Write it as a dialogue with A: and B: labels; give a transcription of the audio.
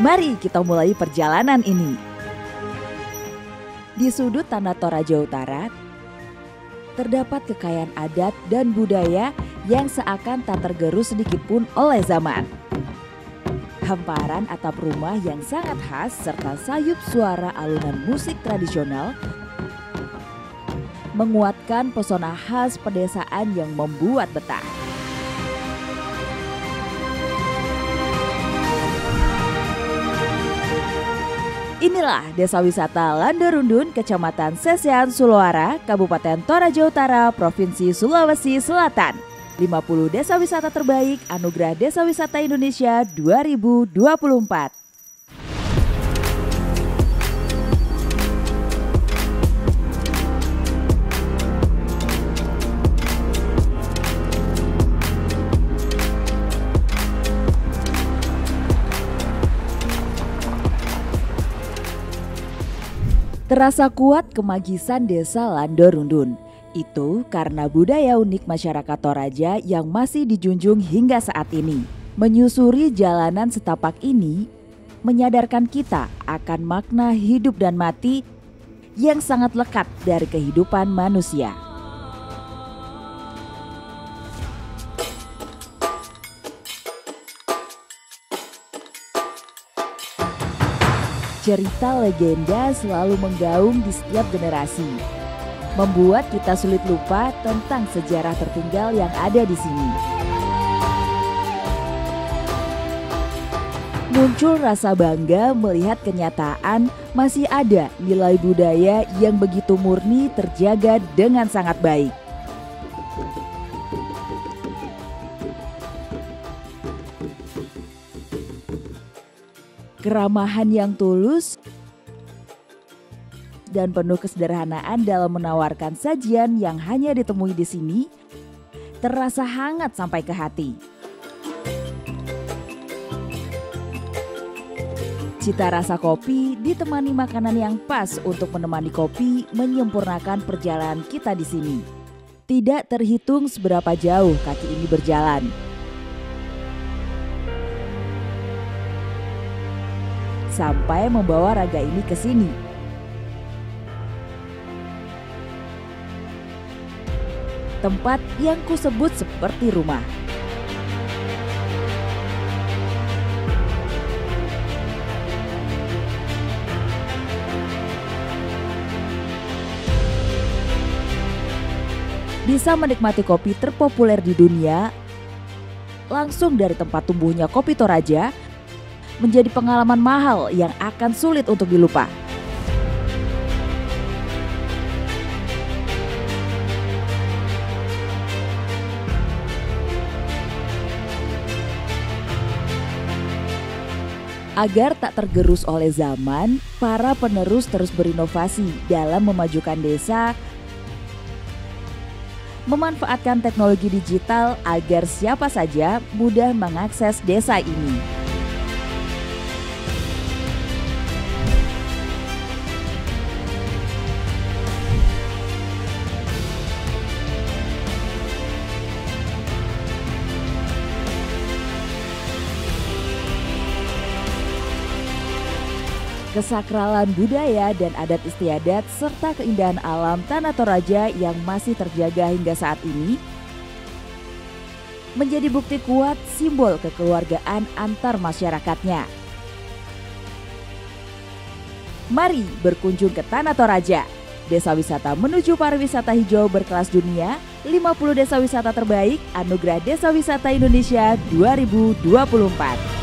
A: Mari kita mulai perjalanan ini. Di sudut Tanah Toraja Utara, terdapat kekayaan adat dan budaya yang seakan tak tergerus sedikitpun oleh zaman. Hamparan atap rumah yang sangat khas serta sayup suara alunan musik tradisional menguatkan pesona khas pedesaan yang membuat betah. Inilah Desa Wisata Landorundun, Kecamatan Sesean, Sulawara, Kabupaten Toraja Utara, Provinsi Sulawesi Selatan. 50 desa wisata terbaik Anugerah Desa Wisata Indonesia 2024. Terasa kuat kemagisan Desa Landorundun. Itu karena budaya unik masyarakat Toraja yang masih dijunjung hingga saat ini. Menyusuri jalanan setapak ini menyadarkan kita akan makna hidup dan mati yang sangat lekat dari kehidupan manusia. Cerita legenda selalu menggaung di setiap generasi, membuat kita sulit lupa tentang sejarah tertinggal yang ada di sini. Muncul rasa bangga melihat kenyataan masih ada nilai budaya yang begitu murni terjaga dengan sangat baik. Keramahan yang tulus dan penuh kesederhanaan dalam menawarkan sajian yang hanya ditemui di sini terasa hangat sampai ke hati. Cita rasa kopi ditemani makanan yang pas untuk menemani kopi menyempurnakan perjalanan kita di sini. Tidak terhitung seberapa jauh kaki ini berjalan. Sampai membawa raga ini ke sini. Tempat yang kusebut seperti rumah. Bisa menikmati kopi terpopuler di dunia langsung dari tempat tumbuhnya kopi Toraja menjadi pengalaman mahal yang akan sulit untuk dilupa. Agar tak tergerus oleh zaman, para penerus terus berinovasi dalam memajukan desa, memanfaatkan teknologi digital agar siapa saja mudah mengakses desa ini. Kesakralan budaya dan adat istiadat serta keindahan alam Tanah Toraja yang masih terjaga hingga saat ini menjadi bukti kuat simbol kekeluargaan antar masyarakatnya. Mari berkunjung ke Tanah Toraja, desa wisata menuju pariwisata hijau berkelas dunia, 50 desa wisata terbaik Anugerah Desa Wisata Indonesia 2024.